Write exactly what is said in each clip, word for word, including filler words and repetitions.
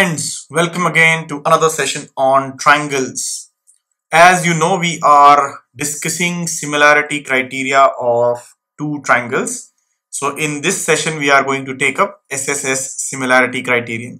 friends, welcome again to another session on triangles. As you know, we are discussing similarity criteria of two triangles. So in this session, we are going to take up S S S similarity criterion.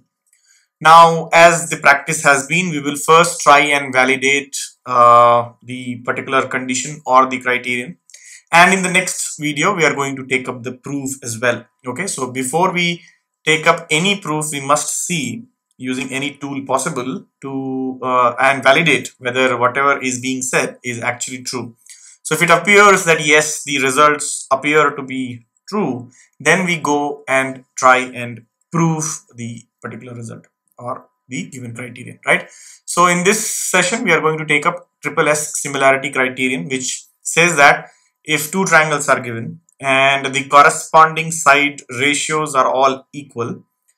Now, as the practice has been, we will first try and validate uh, the particular condition or the criterion. And in the next video, we are going to take up the proof as well. Okay, so before we take up any proof, we must see using any tool possible to uh, and validate whether whatever is being said is actually true. So if it appears that yes, the results appear to be true, then we go and try and prove the particular result or the given criterion, right? So in this session, we are going to take up triple S similarity criterion, which says that if two triangles are given and the corresponding side ratios are all equal,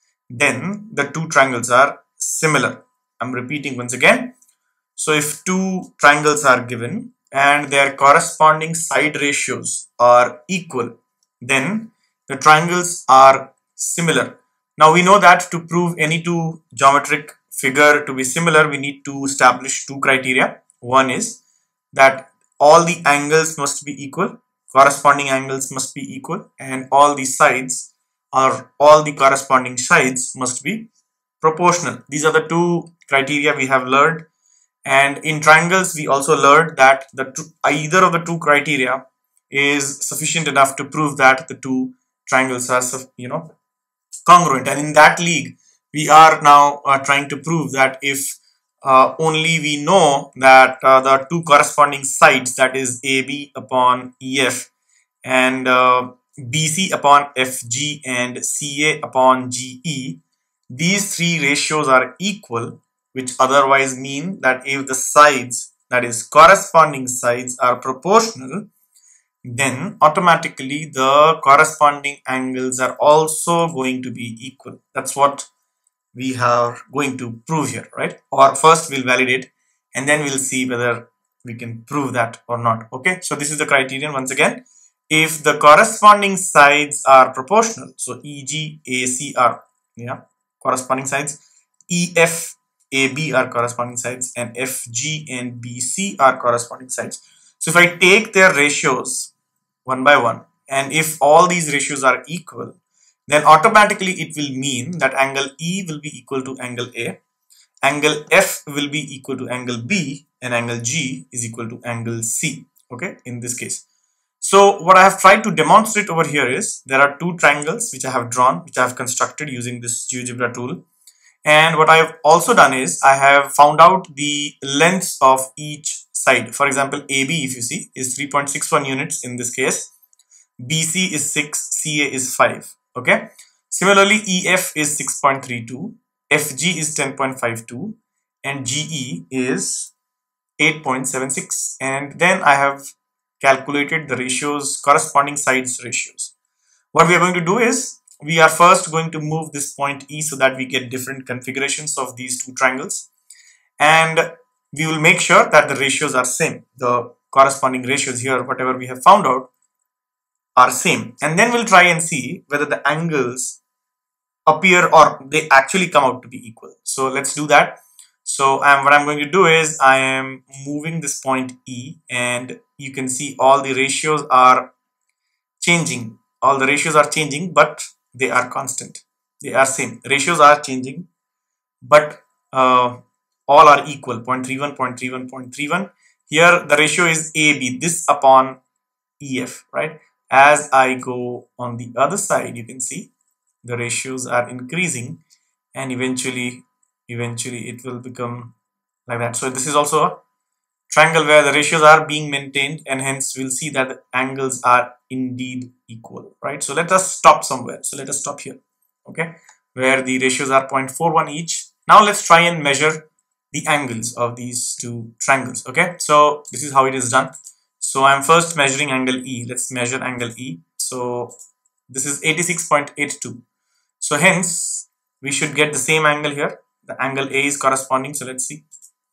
then the two triangles are similar. I'm repeating once again. So if two triangles are given and their corresponding side ratios are equal, then the triangles are similar. Now we know that to prove any two geometric figure to be similar, we need to establish two criteria. One is that all the angles must be equal, corresponding angles must be equal, and all the sides or all the corresponding sides must be proportional. These are the two criteria we have learned. And in triangles, we also learned that the two, either of the two criteria is sufficient enough to prove that the two triangles are, you know, congruent. And in that league, we are now uh, trying to prove that if uh, only we know that uh, the two corresponding sides, that is A B upon E F and uh, B C upon F G and C A upon G E, these three ratios are equal, which otherwise mean that if the sides, that is corresponding sides, are proportional, then automatically the corresponding angles are also going to be equal. That's what we are going to prove here, right? Or first we'll validate and then we'll see whether we can prove that or not. Okay, so this is the criterion once again. If the corresponding sides are proportional, so E G, A C are yeah corresponding sides, E F, A B are corresponding sides, and F G and B C are corresponding sides. So if I take their ratios one by one, and if all these ratios are equal, then automatically it will mean that angle E will be equal to angle A, angle F will be equal to angle B, and angle G is equal to angle C, okay, in this case. So what I have tried to demonstrate over here is there are two triangles which I have drawn, which I have constructed using this GeoGebra tool. And what I have also done is I have found out the lengths of each side. For example, A B, if you see, is three point six one units in this case. B C is six, C A is five. Okay. Similarly, E F is six point three two, F G is ten point five two, and G E is eight point seven six. And then I have calculated the ratios, corresponding sides ratios. What we are going to do is we are first going to move this point E so that we get different configurations of these two triangles, and we will make sure that the ratios are same. The corresponding ratios here, whatever we have found out, are same, and then we'll try and see whether the angles appear or they actually come out to be equal. So let's do that. So um, what I'm going to do is I am moving this point E, and you can see all the ratios are changing. All the ratios are changing, but they are constant. They are same. Ratios are changing, but uh, all are equal. zero point three one, zero point three one, zero point three one. Here the ratio is A B, this upon E F, right? As I go on the other side, you can see the ratios are increasing, and eventually eventually it will become like that. So this is also a triangle where the ratios are being maintained, and hence we'll see that the angles are indeed equal, right? So let us stop somewhere. So let us stop here, okay, where the ratios are zero point four one each. Now let's try and measure the angles of these two triangles. Okay, so this is how it is done. So I'm first measuring angle E. Let's measure angle E. So this is eighty-six point eight two. So hence we should get the same angle here. The angle A is corresponding. So let's see.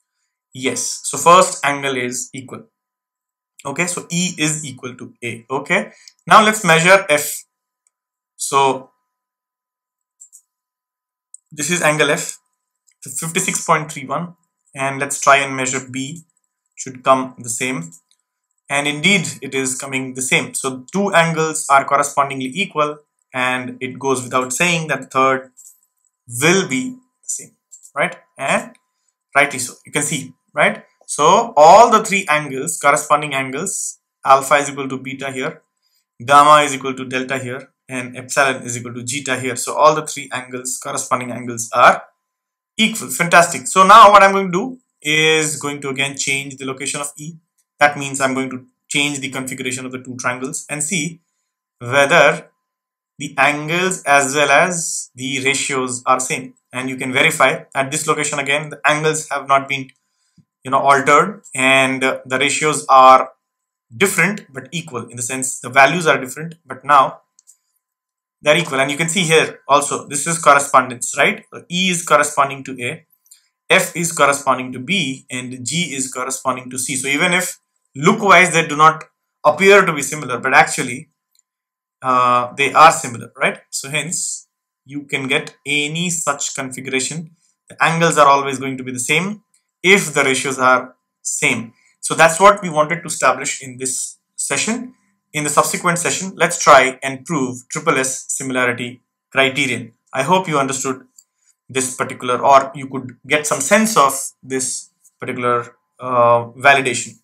Yes. So first angle is equal. Okay. So E is equal to A. Okay. Now let's measure F. So this is angle F. fifty-six point three one, and let's try and measure B. Should come the same, and indeed it is coming the same. So two angles are correspondingly equal, and it goes without saying that the third will be the same, right? And rightly so, you can see, right? So all the three angles, corresponding angles, alpha is equal to beta here, gamma is equal to delta here, and epsilon is equal to zeta here. So all the three angles, corresponding angles, are equal. Fantastic. So now what I'm going to do is going to again change the location of E. That means I'm going to change the configuration of the two triangles and see whether the angles as well as the ratios are same. And you can verify at this location again, the angles have not been, you know, altered, and uh, the ratios are different but equal, in the sense the values are different, but now they're equal. And you can see here also, this is correspondence, right? So E is corresponding to A, F is corresponding to B, and G is corresponding to C. So even if look wise they do not appear to be similar, but actually uh, they are similar, right? So hence you can get any such configuration. The angles are always going to be the same if the ratios are same. So that's what we wanted to establish in this session. In the subsequent session, let's try and prove triple S similarity criterion. I hope you understood this particular, or you could get some sense of this particular uh, validation.